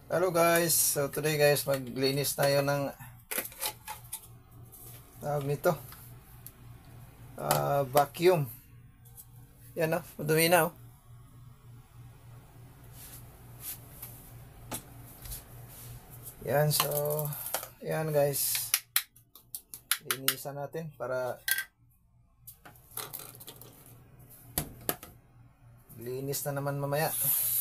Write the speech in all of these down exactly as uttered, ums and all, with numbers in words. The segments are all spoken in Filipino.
Hello guys, so today guys maglinis tayo ng tawag nito uh, vacuum. Yan o, madumi na o. Yan, so yan guys, linisan natin para linis na naman mamaya.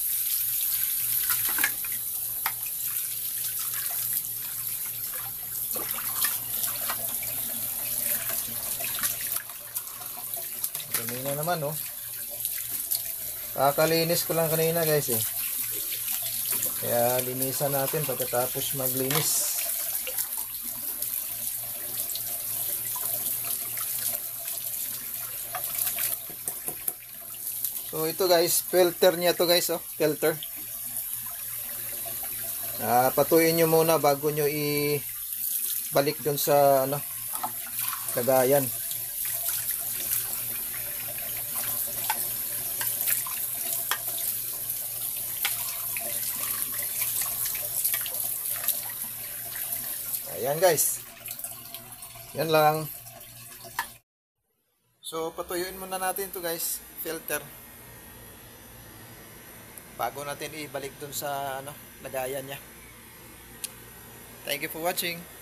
Dumi na naman oh. Kakalinis ko lang kanina guys eh. Kaya linisan natin pagkatapos maglinis. So ito guys, filter niya to guys oh, filter. Ah, patuyin nyo muna bago nyo i-balik dun sa ano, lagayan. Ayan guys. Yan lang. So patuyuin muna natin to guys, filter. Bago natin ibalik dun sa ano, lagayan niya. Thank you for watching.